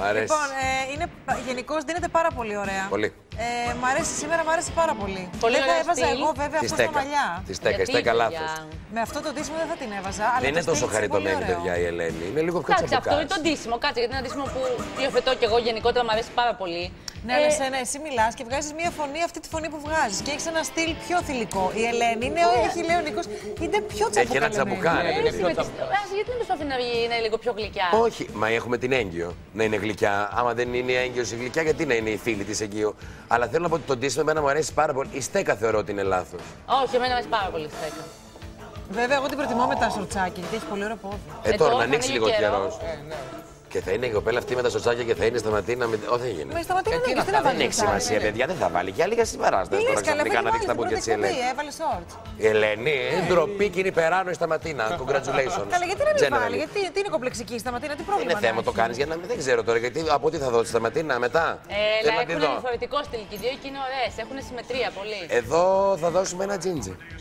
Λοιπόν, γενικώς δίνεται πάρα πολύ ωραία. Πολύ. Μ' αρέσει σήμερα, μ' άρεσε πάρα πολύ. Πολύ δεν θα ωραία έβαζα στυλ. εγώ βέβαια αυτό στα μαλλιά. Τη στέκα, η στέκα λάθος. Με αυτό το ντύσιμο δεν θα την έβαζα. Αλλά Δεν είναι το τόσο στυλ της χαριτωμένη, πολύ ωραίο. παιδιά, η Ελένη. Είναι λίγο πιο Εντάξει, αυτό τσαμπουκάς. είναι το ντύσιμο. Κάτσε, γιατί είναι ένα ντύσιμο που υιοθετώ και εγώ γενικότερα μου αρέσει πάρα πολύ. Ναι, αλλά εσύ μιλάς και βγάζεις μια φωνή, αυτή τη φωνή που βγάζεις. Και έχεις ένα στυλ πιο θηλυκό. Η Ελένη είναι, έχει λέει ο Νίκος, είναι πιο τσαμπουκά. Έχει ένα τσαμπουκά, ναι. Γιατί δεν προσπαθεί να είναι λίγο πιο γλυκιά. Όχι, μα έχουμε την έγκυο να είναι γλυκιά. Άμα δεν είναι έγκυος η γλυκιά, γιατί να είναι η φίλη της έγκυο. Αλλά θέλω να πω ότι το ντύσιμο εμένα μου αρέσει πάρα πολύ. Η στέκα θεωρώ ότι είναι λάθος. Όχι, εμένα μου αρέσει πάρα πολύ η στέκα. Βέβαια, εγώ την προτιμώ με τα σορτσάκια, γιατί έχει πολύ ωραίο πόδι. Τώρα να ανοίξει λίγο καιρός. Και θα είναι η κοπέλα αυτή με τα σοτσάκια και θα είναι στα ματίνα. Όχι, δεν γίνεται. Με στα ματίνα δεν έχει, τι να βάλει. Δεν έχει σημασία, παιδιά, δεν θα βάλει. Για λίγα συμπαράσταση τώρα ξαφνικά να δείξει τα μπουκιά τη Ελένη. Έβαλε shorts. Η Ελένη, ντροπή και είναι υπεράνω στα ματίνα. Congratulations. Καλά, γιατί να μην βάλει, γιατί είναι κομπλεξική στα ματίνα, τι πρόβλημα. Είναι θέμα το κάνει για να μην. Δεν ξέρω τώρα, γιατί από τι θα δώσει στα ματίνα μετά. Έχουν διαφορετικό στυλ και οι δύο και είναι ωραίες, έχουν συμμετρία πολύ. Εδώ θα δώσουμε ένα τζίντζι.